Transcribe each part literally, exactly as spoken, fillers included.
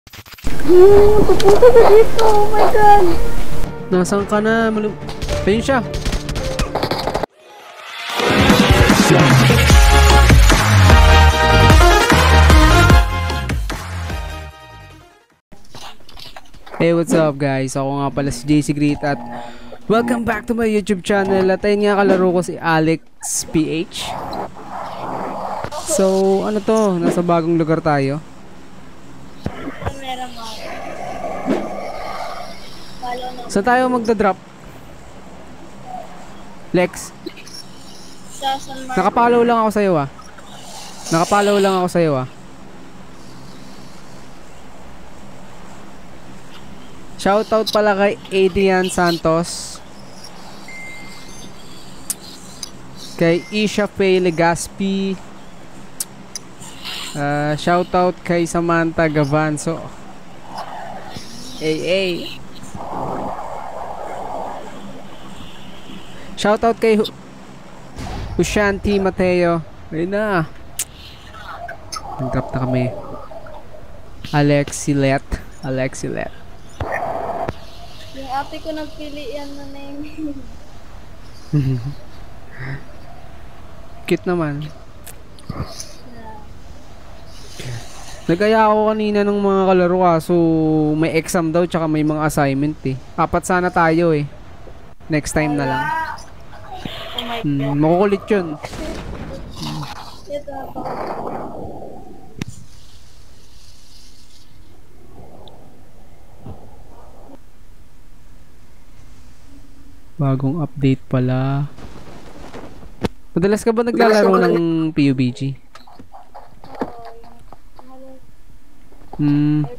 Hmm, pupunta ka dito. Oh my God. Nasaan ka na? Malum Ayun siya. Hey, what's up guys? Ako nga pala si J C Great at welcome back to my YouTube channel. At ayun nga, kalaro ko si Alex P H. So, ano to? Nasa bagong lugar tayo. Saan tayo magda-drop? Lex? Nakapalaw lang ako sa'yo ah. Nakapalaw lang ako sa'yo ah. Shoutout pala kay Adrian Santos, kay Isha Faye Legaspi, uh, shoutout kay Samantha Gavanso. Ay ay. Shoutout kay Hushanti Mateo. Ayun na. Nag-drop na kami. Alexilet. Alexilet. Yung ate ko nagpili yan na name. Cute naman. Nagaya ako kanina ng mga kalaro kaso may exam daw tsaka may mga assignment eh. Apat sana tayo eh. Next time na lang. Oh my Hmm, God. makukulit yun. Ito ako. Bagong update pala. Madalas ka ba naglalaro ng P U B G? Hmm.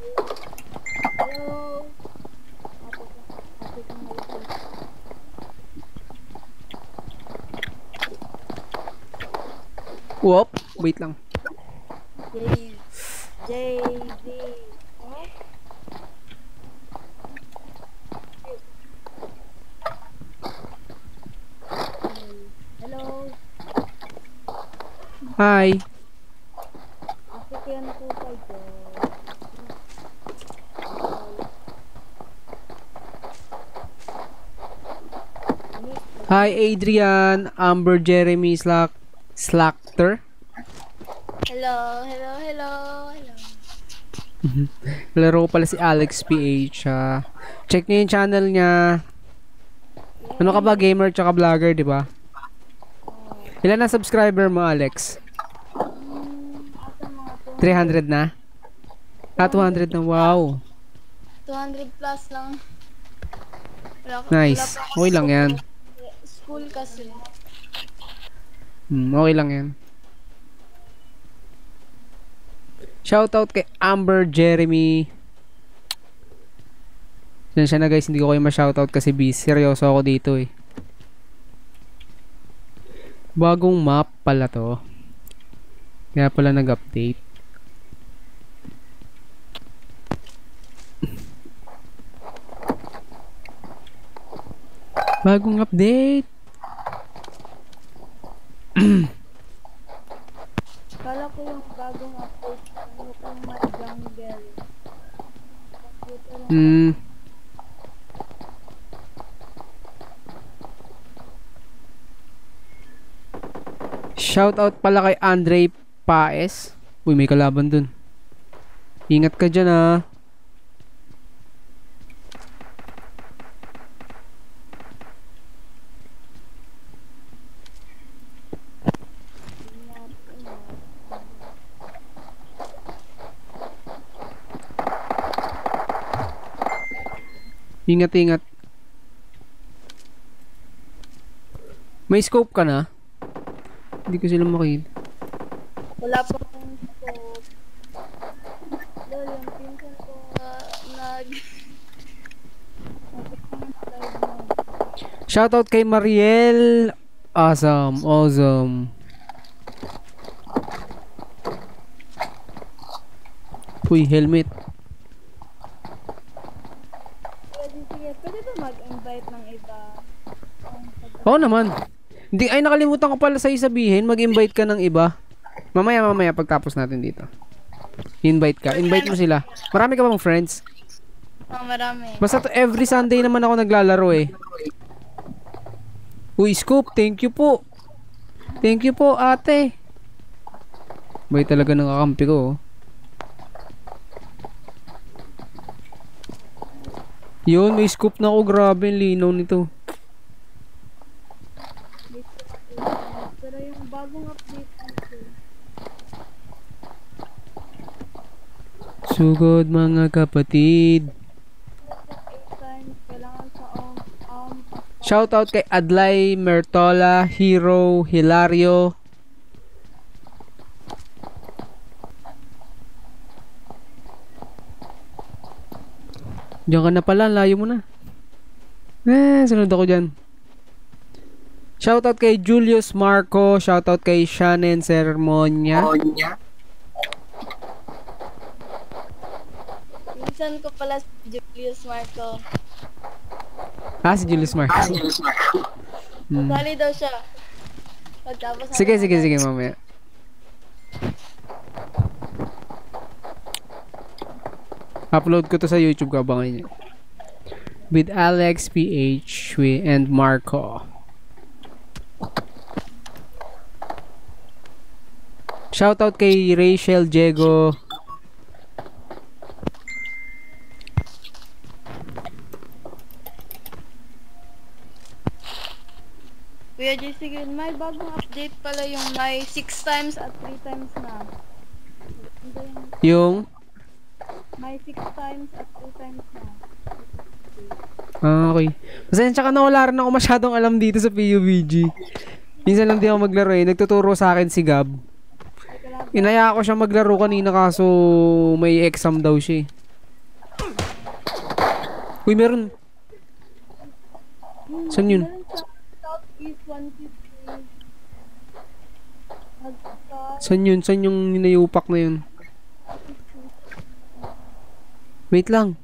Hello. Whoop, wait lang. J J D. Hello. Hi. Kasi kaya na po kayo. Hi Adrian, Amber, Jeremy, Slack, Slackter. Hello, hello, hello, hello. Laro ko pala si Alex P H. Uh, check niyo yung channel niya. Ano ka ba, gamer tsaka vlogger, di ba? Ilan na subscriber mo, Alex? three hundred na? Ah, two hundred na. Wow. two hundred plus lang. Wala, Nice. wala pa ako Okay lang yan. School kasi. Hmm, okay lang yan. Shoutout kay Amber, Jeremy. Yan siya na guys, hindi ko kayo ma-shoutout kasi busy. Seryoso ako dito eh. Bagong map pala to. Kaya pala nag-update. Bagong update. Kala ko yung bagong update ano kung may jungle. Hmm. Shoutout pala kay Andre Paes. Uy, may kalaban dun. Ingat ka dyan ah. Ingat, ingat. May scope ka na? Hindi ko sila makita. Wala pa akong scope. Lol, yung pinsan ko uh, nag... Shoutout kay Mariel. Awesome, awesome. Uy, helmet. Pwede, sige, pwede ba mag-invite ng iba? Oo naman. Hindi, ay nakalimutan ko pala sa'yo sabihin, mag-invite ka ng iba. Mamaya, mamaya, pagtapos natin dito. Invite ka. Invite mo sila. Marami ka bang friends? Oh, marami. Basta to, every Sunday naman ako naglalaro eh. Uy, Scoop, thank you po. Thank you po, ate. Bay talaga ng kakampi ko. Oh. Yun, may scoop na ako. Grabe, linaw nito. Pero yung bagong update nito. Sugod mga kapatid. Kailangan sa um, um, Shoutout kay Adlay, Mertola, Hero, Hilario. Diyan ka na pala, layo mo na. Eh, sunod ako dyan. Shoutout kay Julius Marco. Shoutout kay Shannon Sermonia. Minsan ko pala si Julius Marco. Ah, si Julius Marco. Hmm. Sali daw siya. Pagtapos Sige, sige, sige, mamaya. Upload ko to sa YouTube, kabangan niyo. With Alex P H and Marco. Shoutout kay Rachel Diego. Kuya J C, may bagong update pala yung may six times at three times na. Yung? May six times at two times na. Ah, okay. Pasensya ka na, wala rin ako masyadong alam dito sa P U B G. Minsan lang di ako maglaro eh. Nagtuturo sa akin si Gab. Inaya ko siya maglaro kanina kaso may exam daw siya eh. Uy, meron. Saan yun? Southeast one fifty. Saan yun? Saan yung ninayupak na yun? Wait lang.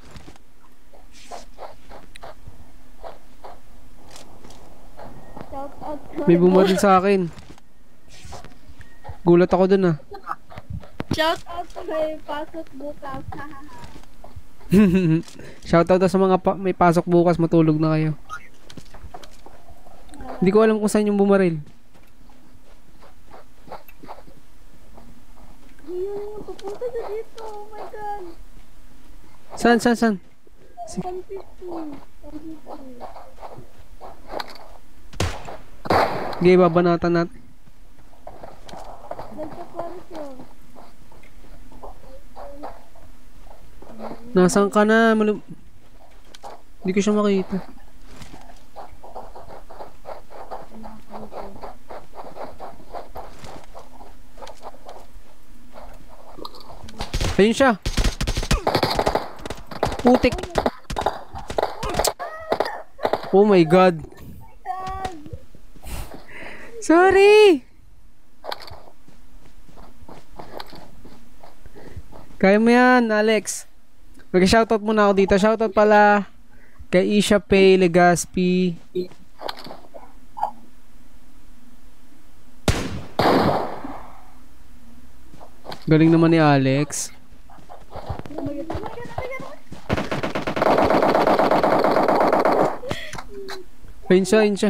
May bumaril sa akin. Gulat ako dun ah. Shout out kay pasok bukas. Shoutout sa mga pa may pasok bukas, matulog na kayo. Hindi ko alam kung saan yung bumaril. Ayun, papunta na dito. Oh my God. Saan, saan, saan? one fifty. one fifty. Sige, babanatan natin. Nagka-parasyon. Nasaan ka na? Malum Hindi ko siya makita. Ayun siya. Putik. Oh my God. Sorry. Kaya mo yan, Alex. Mag-shoutout muna ako dito. Shoutout pala kay Isha Pay Legaspi. Galing naman ni Alex. Ayun siya, ayun siya.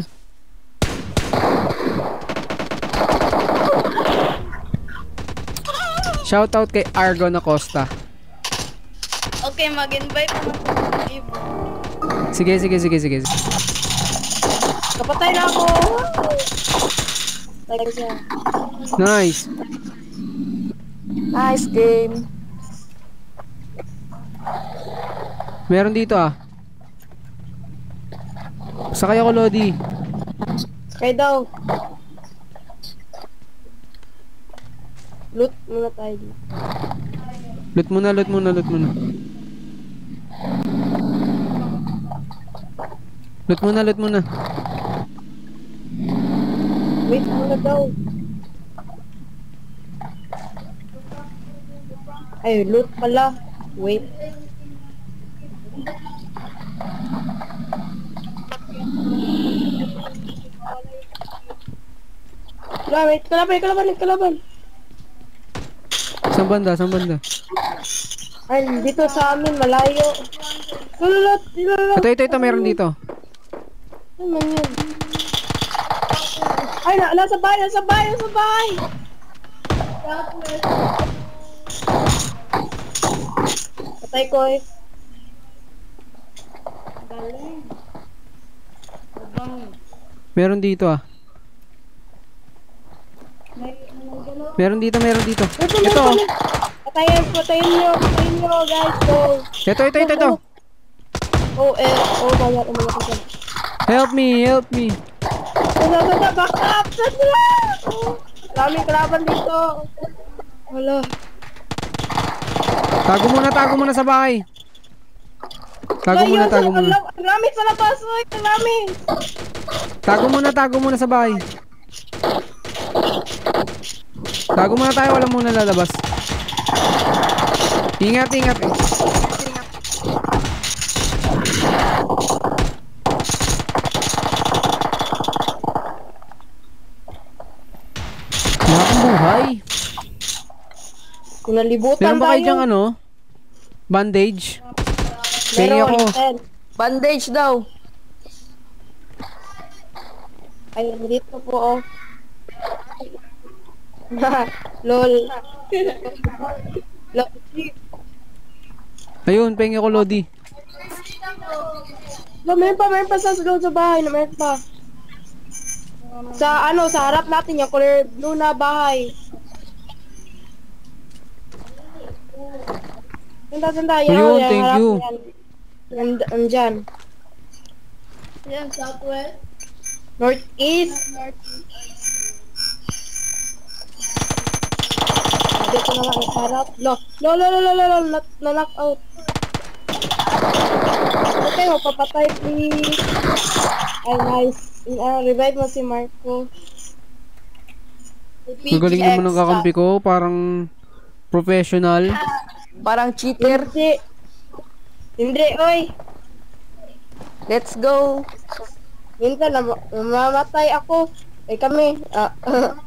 Shoutout kay Argon Acosta. Okay, mag-invite naman po ng Ibo. Sige, sige, sige, sige. Kapatay na ako! Like siya. Nice. Nice game. Meron dito ah. Sakay ako, Lodi. Kay daw. Loot muna tayo dito. Loot muna, loot muna, loot muna. Loot muna, loot muna. Wait muna daw. Ay, loot pala. Wait. Wala, wait. Kalaban, kalaban, kalaban. Saan banda? Saan banda? Ay, dito sa amin, malayo. Lulot, lulot. Ito, ito, ito. Meron dito. Ano man yun? Ay, na, nasa bahay, nasa bahay, nasa bahay. Patay ko eh. Galing. Meron dito ah. Meron dito, meron dito. Ito, Ito. oh. Patayin, patayin nyo, patayin nyo, guys. Go. Ito, ito, ito, ito. Oh, eh, oh, banyak, banyak, banyak. Help me, help me. Tata, tata, back up! Tata! Oh, maraming kalaban dito. Wala. Tago muna, tago muna sa bahay. Tago muna, tago muna. Ang rami sa labas, oy, ang rami. Tago muna, tago muna sa bahay. Tago muna tayo, wala muna lalabas. Ingat, ingat. Wala akong buhay. Kung nalibutan Meron ba kayo tayo. dyang ano? Bandage? Pengi ako. Meron. Bandage daw. Ay, dito po, oh. Lol. Lol. Ayun, pengi ako, Lodi. Lo, meron pa, meron pa sa loob sa bahay, na meron pa. Sa ano, sa harap natin yung color blue na bahay. Sanda, sanda, yan. Ayun, yan, thank harap you. yan. Yan, andyan. Yan, southwest. Northeast. Dito na nga, sa harap. Lo, lo, lo, lo, lo, lo, lo, na- na-knock out. Okay, mapapatay, please. Ay, nice. Uh, revive mo si Marco. Magaling naman ang kakampi ko. Parang professional. Parang cheater. Hindi. Hindi, oy. Let's go. Minsan, nam- namamatay ako. Eh, kami. Ah.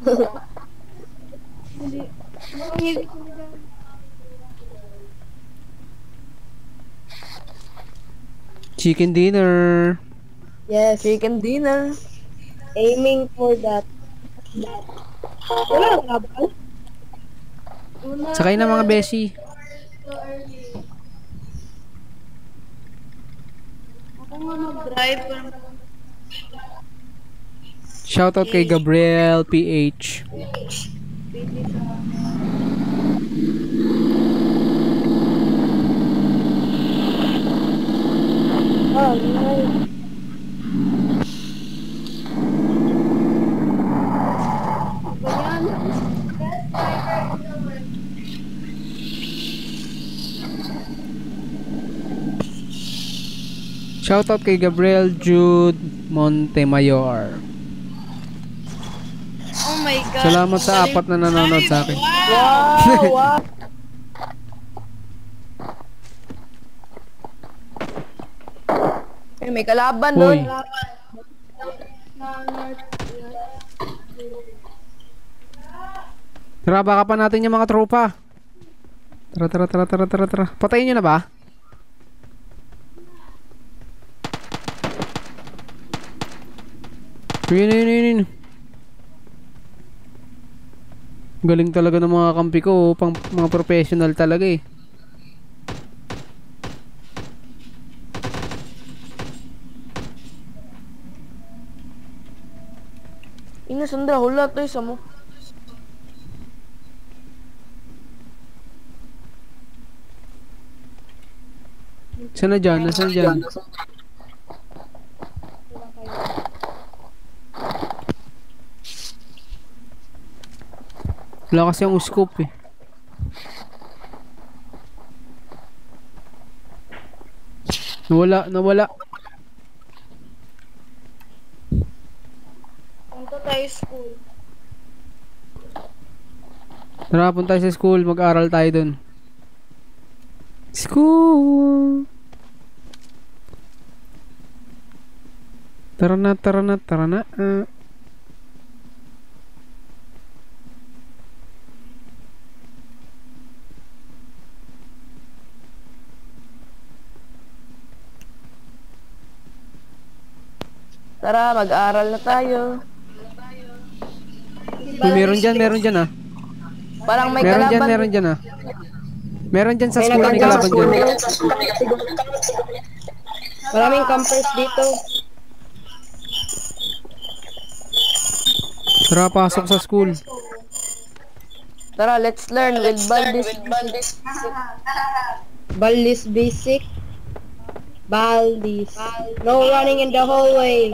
Hindi. Chicken dinner. Yes. Chicken dinner. Aiming for that. Wala nang laban. Sakay na mga beshi. Ako nga mag-drive. Shoutout kay Gabriel P H. Oh, nice. Shoutout kay Gabriel Jude Montemayor. Oh my God. Salamat sa apat na nanonood sa akin. Wow, wow. Eh, may kalaban Uy. doon. Tara, baka pa natin yung mga tropa. Tara, tara, tara, tara, tara, tara. Patayin nyo na ba? Yun, yun, yun, yun. Galing talaga ng mga kampi ko. Pang mga professional talaga eh. Ina Sandra, hula to isa mo. Saan na dyan? Nasaan dyan? Wala kasi ang scope eh. Nawala, nawala. Punta tayo school. Tara, punta tayo sa school. Mag-aral tayo dun. School! Tara na, tara na, tara na. Ah. Tara, mag-aaral na tayo. Uy, meron dyan, meron dyan ah. Parang may Meron dyan, kalaban. meron dyan ah. Meron dyan sa May school, may nagkalaban kalaban sa school. dyan. Maraming campers dito. Tara, pasok sa school. Tara, let's learn with Baldis. Baldis basic. Baldis. No running in the hallway.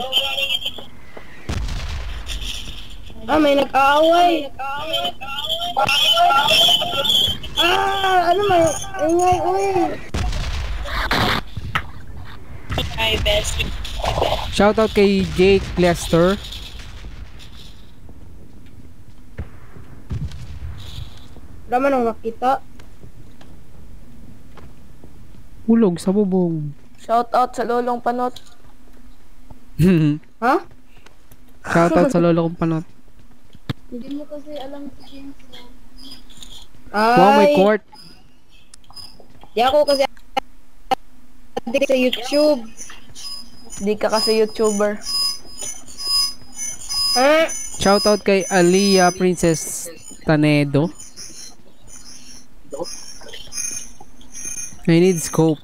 Ah, may nag-aaway. Ah, ano may? Ingay, uy. Shoutout kay Jake Lester. Wala man ang nakita. Hulog sa bubong. Shoutout sa lolong panot. Ha? Shoutout sa lolo kong panot. Hindi mo kasi alam si James. Ay. Wow, may court. Di ako kasi adik sa YouTube. Di ka kasi YouTuber. Ah, Shoutout kay Aliyah Princess Tanedo. I need scope.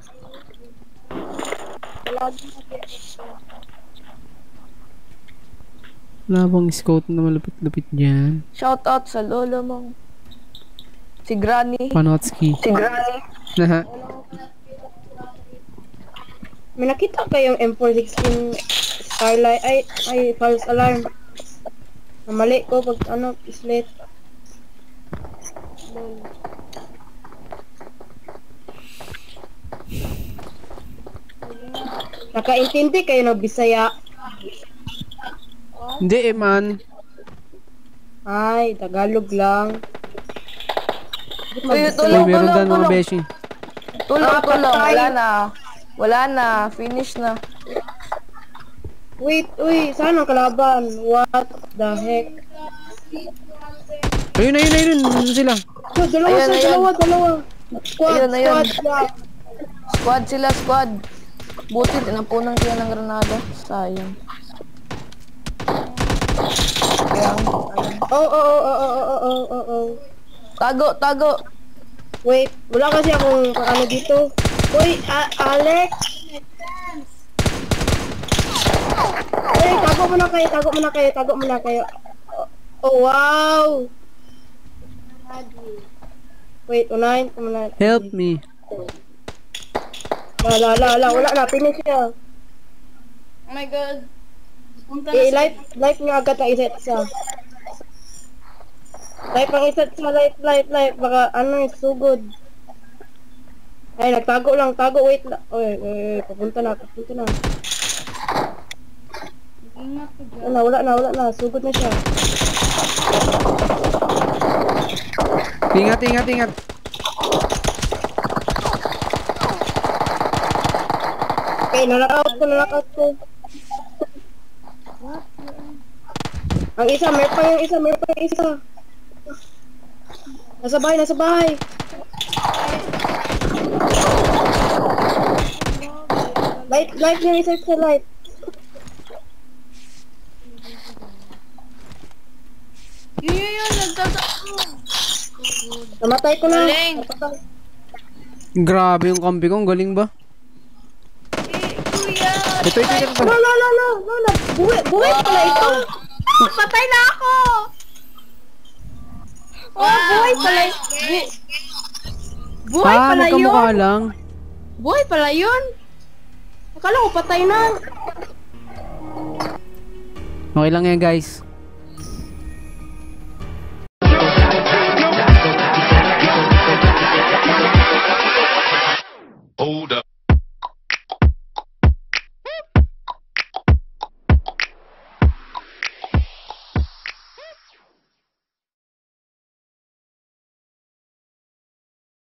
Wala bang scope na malupit-lupit dyan? shoutout sa lolo mong si Granny. Panotski. Si Granny. Naha. May nakita kayong M four sixteen Starlight ay ay false alarm. Namali ko pag ano islet. Nakaintindi kayo ng Bisaya? Hindi eh man. Ay, Tagalog lang. Uy, Uy, tulong, meron tulong, dyan mga tulong. beshi. Tulong, Ah, tulong. patay. Wala na. Wala na. Finish na. Wait, uy. Saan ang kalaban? What the heck? Ayun, ayun, ayun. Ayun sila. Oh, dalawa Ayun, sa ayun. dalawa, dalawa. Squad, Ayun, ayun. squad, squad. Squad sila, squad. Buti, tinapunan sila ng granada. Sayang. Kaya, Oh, oh, oh, oh, oh, oh, oh, oh, oh. tago, tago. Wait, wala kasi akong ano dito. Uy, A- Alex. Uy, tago muna kayo, tago muna kayo, tago muna kayo. Oh, oh wow. Wait, unahin ko muna. Help me. La, la, la, la, wala na, finish siya. Oh my god. Punta Eh, life, life nga agad ang iset sa. Life ang iset sa, life, life, life. Baka ano, sugod. Ay, nagtago lang, tago, wait lang. Oy, oy, oy, papunta na, papunta na. Ingat ka dyan. Wala, wala na, wala na, sugod na siya. Ingat, ingat, ingat. Okay, nalakaut ko, nalakaut ko. Ang isa, meron pa yung isa, meron pa yung isa. Nasa bahay, nasa bahay. Light, light yung isa sa light. Yun, yun, yun. Nagtatako. Namatay ko na. Galing. Napatay. Grabe yung kampi ko. Ang galing ba? Eh, kuya. Ito, ito, ito. ito. No, no, no, no, no, no. Buhay, buhay pala ito. Ah, patay na ako. Oh, buhay pala. Bu buhay Ah, pala yun. magkamukha lang. Buhay pala yun. Akala ko patay na. Okay lang yan, guys.